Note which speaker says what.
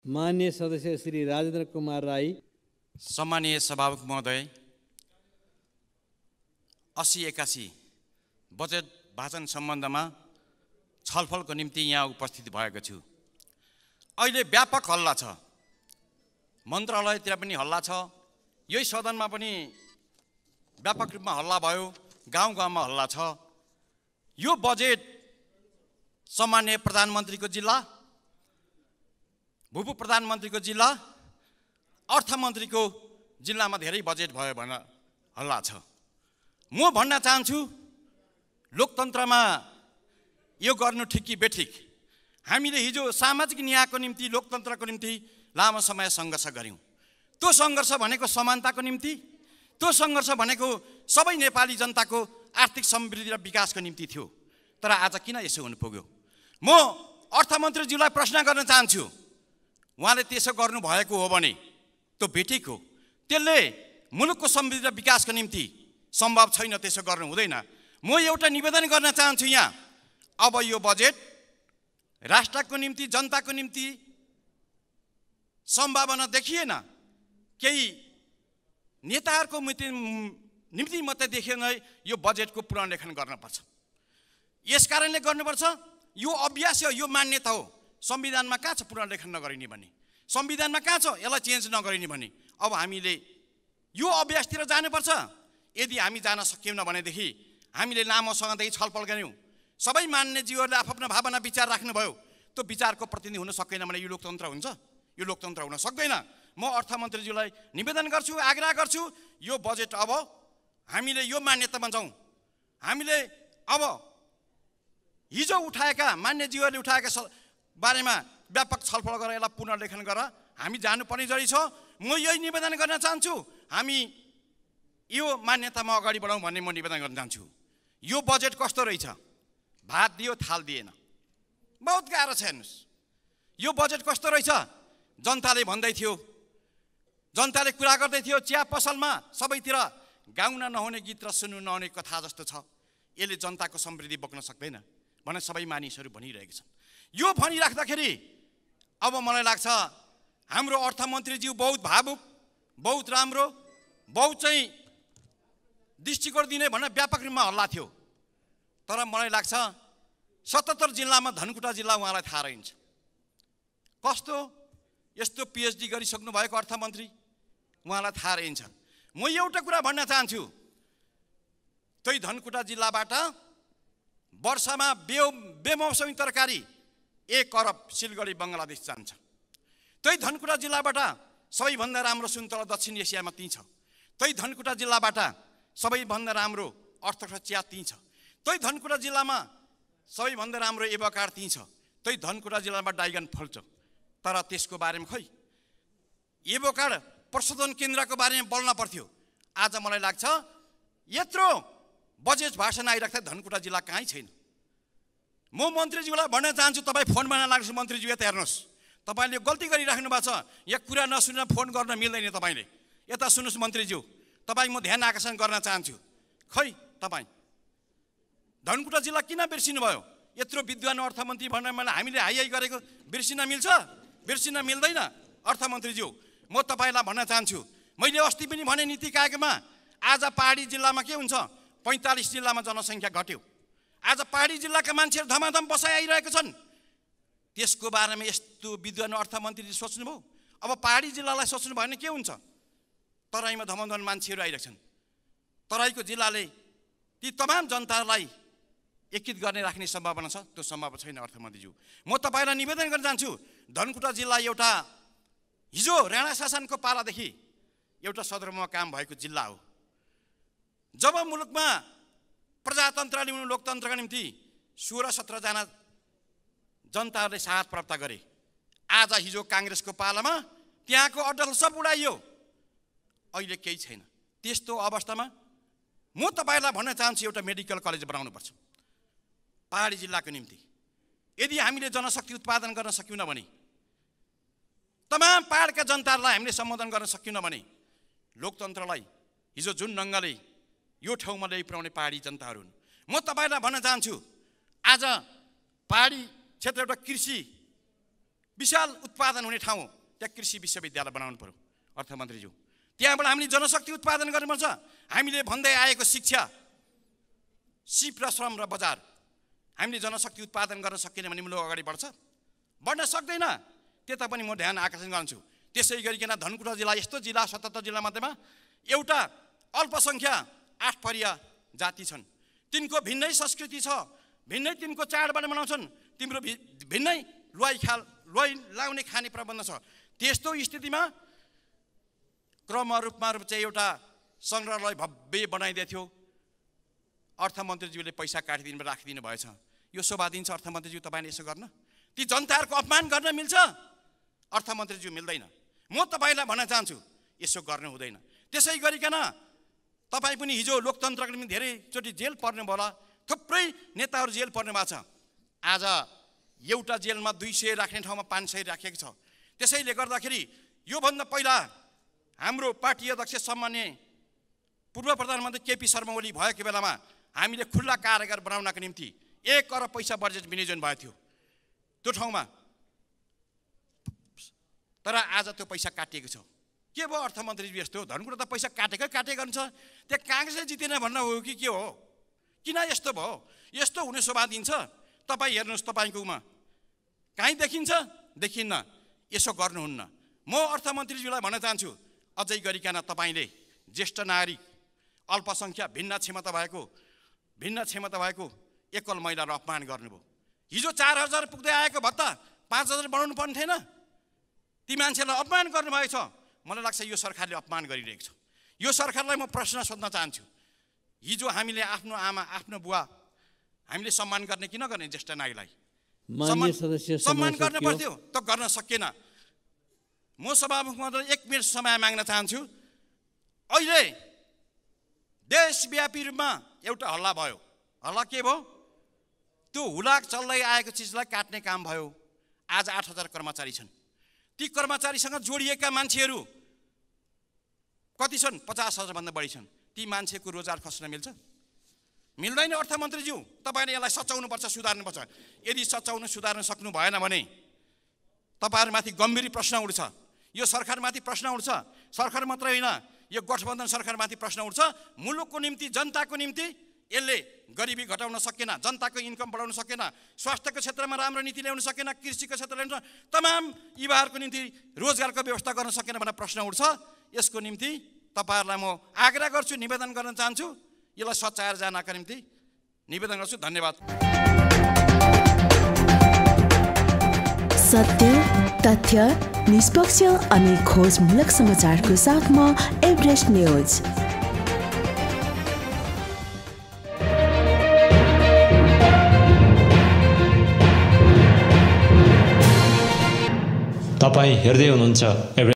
Speaker 1: माननीय सदस्य श्री राजेन्द्र कुमार राई।
Speaker 2: सम्मानीय सभामुख महोदय, 80-81 बजेट भाषण सम्बन्धमा छलफलको निम्ति यहाँ उपस्थित भएको छु। अहिले व्यापक हल्ला छ, मन्त्रालयतिर पनि हल्ला छ, यही सदनमा पनि व्यापक रूपमा हल्ला भयो, गाउँ गाउँमा हल्ला छ। यो बजेट सम्माननीय प्रधानमन्त्रीको जिल्ला, भूप प्रधानमन्त्रीको जिल्ला, अर्थमन्त्रीको जिल्लामा धेरै बजेट भयो भनेर हल्ला छ। म भन्न चाहन्छु, लोकतन्त्रमा यो गर्नु ठिक कि बेठिक। हामीले हिजो सामाजिक न्यायको निम्ति, लोकतन्त्रको निम्ति लामो समय सङ्घर्ष गऱ्यौँ। त्यो सङ्घर्ष भनेको समानताको निम्ति, त्यो सङ्घर्ष भनेको सबै नेपाली जनताको आर्थिक समृद्धि र विकासको निम्ति थियो। तर आज किन यसो हुनु पुग्यो? म अर्थमन्त्रीज्यूलाई प्रश्न गर्न चाहन्छु, उहाँले त्यसो गर्नुभएको हो भने त्यो बेठिक हो। त्यसले मुलुकको समृद्धि र विकासको निम्ति सम्भव छैन, त्यसो गर्नु हुँदैन। म एउटा निवेदन गर्न चाहन्छु यहाँ, अब यो बजेट राष्ट्रको निम्ति, जनताको निम्ति सम्भावना देखिएन, केही नेताहरूको निम्ति मात्रै देखिएन। यो बजेटको पुनर्लेखन गर्नुपर्छ। यस कारणले गर्नुपर्छ, यो अभ्यास हो, यो मान्यता हो। संविधानमा कहाँ छ पुनर्लेखन नगरिने भन्ने? संविधानमा कहाँ छ यसलाई चेन्ज नगरिने भन्ने? अब हामीले यो अभ्यासतिर जानुपर्छ। यदि हामी जान सकिएन भनेदेखि हामीले लामोसँगदेखि छलफल गऱ्यौँ, सबै मान्यज्यूहरूले आफ्नो भावना विचार राख्नुभयो, त्यो विचारको प्रतिनिधि हुन सकेन भने यो लोकतन्त्र हुन्छ? यो लोकतन्त्र हुन सक्दैन। म अर्थमन्त्रीज्यूलाई निवेदन गर्छु, आग्रह गर्छु, यो बजेट अब हामीले यो मान्यतामा जाउँ। हामीले अब हिजो उठाएका, मान्यज्यूहरूले उठाएका बारेमा व्यापक छलफल गरेर यसलाई पुनर्लेखन गरेर हामी जानुपर्ने जरुरी छ। म यही निवेदन गर्न चाहन्छु, हामी यो मान्यतामा अगाडि बढाउँ भन्ने म निवेदन गर्न चाहन्छु। यो बजेट कस्तो रहेछ? भात दियो, थाल दिएन। बहुत गाह्रो छ। हेर्नुहोस्, यो बजेट कस्तो रहेछ? जनताले भन्दै थियो, जनताले कुरा गर्दै थियो, चिया पसलमा सबैतिर गाउन नहुने गीत र सुन्नु नहुने कथा जस्तो छ, यसले जनताको समृद्धि बोक्न सक्दैन भने सबै मानिसहरू भनिरहेका छन्। यो भनिराख्दाखेरि अब मलाई लाग्छ हाम्रो अर्थमन्त्रीज्यू बहुत भावुक, बहुत राम्रो, बहुत चाहिँ दृष्टिकोण दिने भनेर व्यापक रूपमा हल्ला थियो। तर मलाई लाग्छ 77 जिल्लामा धनकुटा जिल्ला उहाँलाई थाहा रहन्छ। कस्तो यस्तो पिएचडी गरिसक्नु भएको अर्थमन्त्री, उहाँलाई थाहा रहन्छ। म एउटा कुरा भन्न चाहन्छु, त्यही धनकुटा जिल्लाबाट वर्षमा बेमौसमी तरकारी 1 अरब सिलगढी बङ्गलादेश जान्छ। त्यही धनकुटा जिल्लाबाट सबैभन्दा राम्रो सुन्तला दक्षिण एसियामा त्यही छ। त्यही धनकुटा जिल्लाबाट सबैभन्दा राम्रो अर्थतन्त्र चिया त्यही छ। त्यही धनकुटा जिल्लामा सबैभन्दा राम्रो एभोकाडो त्यही छ। त्यही धनकुटा जिल्लामा ड्राइगन फल्छ। तर त्यसको बारेमा खै एभोकाडो प्रशोधन केन्द्रको बारेमा बोल्न पर्थ्यो। आज मलाई लाग्छ यत्रो बजेट भाषण आइराख्दा धनकुटा जिल्ला कहीँ छैन। म मन्त्रीज्यूलाई भन्न चाहन्छु, तपाईँ फोनमा नलाग्नुहोस्। मन्त्रीज्यू यता हेर्नुहोस्, तपाईँले गल्ती गरिराख्नु भएको छ। यहाँ कुरा नसुनेर फोन गर्न मिल्दैन। तपाईँले यता सुन्नुहोस् मन्त्रीज्यू, तपाईँ म ध्यान आकर्षण गर्न चाहन्छु। खै तपाईँ धनकुटा जिल्ला किन बिर्सिनु भयो? यत्रो विद्वान अर्थमन्त्री भनेर मलाई हामीले हाई गरेको बिर्सिन मिल्छ? बिर्सिन मिल्दैन। अर्थमन्त्रीज्यू, म तपाईँलाई भन्न चाहन्छु, मैले अस्ति पनि भने नीति कायगमा आज पहाडी जिल्लामा के हुन्छ? 45 जिल्लामा जनसङ्ख्या घट्यो। आज पहाडी जिल्लाका मान्छेहरू धमाधम बसाइ आइरहेका छन्। त्यसको बारेमा यस्तो विद्वान अर्थमन्त्रीले सोच्नुभयो? अब पहाडी जिल्लालाई सोच्नु भयो भने के हुन्छ? तराईमा धमाधम मान्छेहरू आइरहेका छन्। तराईको जिल्लाले ती तमाम जनतालाई एकीकृत गर्ने राख्ने सम्भावना छ? त्यो सम्भावना छैन। अर्थमन्त्रीज्यू, म तपाईँलाई निवेदन गर्न चाहन्छु, धनकुटा जिल्ला एउटा हिजो राणा शासनको पालादेखि एउटा सदरमुकाम काम भएको जिल्ला हो। जब मुलुकमा प्रजातन्त्र ल्याउनु, लोकतन्त्रका निम्ति 16-17 जना जनताहरूले साथ प्राप्त गरे। आज हिजो काङ्ग्रेसको पालामा त्यहाँको अड्डल सब उडाइयो। अहिले केही छैन। त्यस्तो अवस्थामा म तपाईँलाई भन्न चाहन्छु, एउटा मेडिकल कलेज बनाउनुपर्छ पहाडी जिल्लाको निम्ति। यदि हामीले जनशक्ति उत्पादन गर्न सक्यौँ भने, तमाम पहाडका जनताहरूलाई हामीले सम्बोधन गर्न सक्यौँ भने, लोकतन्त्रलाई हिजो जुन ढङ्गले यो ठाउँमा ल्याइपुर्याउने पहाडी जनताहरू हुन्। म तपाईँलाई भन्न चाहन्छु, आज पहाडी क्षेत्र एउटा कृषि विशाल उत्पादन हुने ठाउँ हो। त्यहाँ कृषि विश्वविद्यालय बनाउनु पर्यो अर्थमन्त्रीज्यू। त्यहाँबाट हामीले जनशक्ति उत्पादन गर्नुपर्छ। हामीले भन्दै आएको शिक्षा, सिप र श्रम र बजार, हामीले जनशक्ति उत्पादन गर्न सकेन भने मुलुक अगाडि बढ्न सक्दैन। त्यता पनि म ध्यान आकर्षण गर्छु। त्यसै गरिकन धनकुटा जिल्ला यस्तो जिल्ला 77 जिल्ला मध्येमा एउटा अल्पसङ्ख्या 8 परिया जाति छन्। तिनको भिन्नै संस्कृति छ, भिन्नै तिनको चाडबाड मनाउँछन्, तिम्रो भिन्नै लुवाई लाउने खाने प्रबन्ध छ। त्यस्तो स्थितिमा रूपमा चाहिँ एउटा सङ्ग्रहालय भव्य बनाइदिएको थियो। अर्थमन्त्रीज्यूले पैसा काटिदिनु राखिदिनु भएछ। यो शोभा दिन्छ अर्थमन्त्रीज्यू तपाईँले यसो गर्न? ती जनताहरूको अपमान गर्न मिल्छ? अर्थमन्त्रीज्यू मिल्दैन। म तपाईँलाई भन्न चाहन्छु यसो गर्नु हुँदैन। त्यसै गरिकन तपाईँ पनि हिजो लोकतन्त्रको निम्ति धेरैचोटि जेल पर्नु होला, थुप्रै नेताहरू जेल पर्नु भएको छ। आज एउटा जेलमा 200 राख्ने ठाउँमा 500 राखेको छ। त्यसैले गर्दाखेरि योभन्दा पहिला हाम्रो पार्टी अध्यक्ष सम्मान्य पूर्व प्रधानमन्त्री केपी शर्मा ओली भएको बेलामा हामीले खुल्ला कारागार बनाउनका निम्ति 1 अरब पैसा बजेट विनियोजन भएको थियो त्यो ठाउँमा। तर आज त्यो पैसा काटिएको छ। के भयो अर्थमन्त्रीज्यू? यस्तो धनकुटा त पैसा काटेको हुन्छ। त्यहाँ काङ्ग्रेसले जितेन भन्न हो कि के हो? किन यस्तो भयो? यस्तो हुने शोभा दिन्छ? तपाईँ हेर्नुहोस्, तपाईँकोमा कहीँ देखिन्न। यसो गर्नुहुन्न। म अर्थमन्त्रीज्यूलाई भन्न चाहन्छु अझै गरिकन तपाईँले ज्येष्ठ नागरिक, अल्पसङ्ख्या, भिन्न क्षमता भएको एकल महिलालाई अपमान गर्नुभयो। हिजो 4000 पुग्दै आएको भत्ता 5000 बढाउनु पर्ने थिएन? ती मान्छेलाई अपमान गर्नुभएको छ। मलाई लाग्छ यो सरकारले अपमान गरिरहेको छ। यो सरकारलाई म प्रश्न सोध्न चाहन्छु। हिजो हामीले आफ्नो आमा, आफ्नो बुवा हामीले सम्मान गर्ने कि नगर्ने? ज्येष्ठ नागरिकलाई सम्मान गर्न पर्थ्यो, त गर्न सकेन। म सभामुखमा 1 मिनट समय माग्न चाहन्छु। अहिले देशव्यापी रूपमा एउटा हल्ला भयो। हल्ला के भयो? त्यो हुलाक चल्दै आएको चिजलाई काट्ने काम भयो। आज 8000 कर्मचारी छन्। ती कर्मचारीसँग जोडिएका मान्छेहरू कति छन्? 50,000 भन्दा बढी छन्। ती मान्छेको रोजगार खस्न मिल्छ? मिल्दैन। अर्थमन्त्रीज्यू तपाईँले यसलाई सचाउनुपर्छ, सुधार्नुपर्छ। यदि सुधार्न सक्नु भएन भने तपाईँहरूमाथि गम्भीर प्रश्न उठ्छ। यो सरकारमाथि प्रश्न उठ्छ। सरकार मात्रै होइन, यो गठबन्धन सरकारमाथि प्रश्न उठ्छ। मुलुकको निम्ति, जनताको निम्ति यसले गरिबी घटाउन सकेन, जनताको इन्कम बढाउन सकेन, स्वास्थ्यको क्षेत्रमा राम्रो नीति ल्याउन सकेन, कृषिको क्षेत्रमा ल्याउन, तमाम युवाहरूको निम्ति रोजगारको व्यवस्था गर्न सकेन भनेर प्रश्न उठ्छ। यसको निम्ति तपाईँहरूलाई म आग्रह गर्छु, निवेदन गर्न चाहन्छु। यसलाई सच्याएर जानका निम्ति निवेदन गर्छु। धन्यवाद।
Speaker 3: सत्य, तथ्य, निष्पक्ष अनि खोजमूलक समाचारको साथमा एभरेस्ट न्यूज।
Speaker 4: तपाईँ हेर्दै हुनुहुन्छ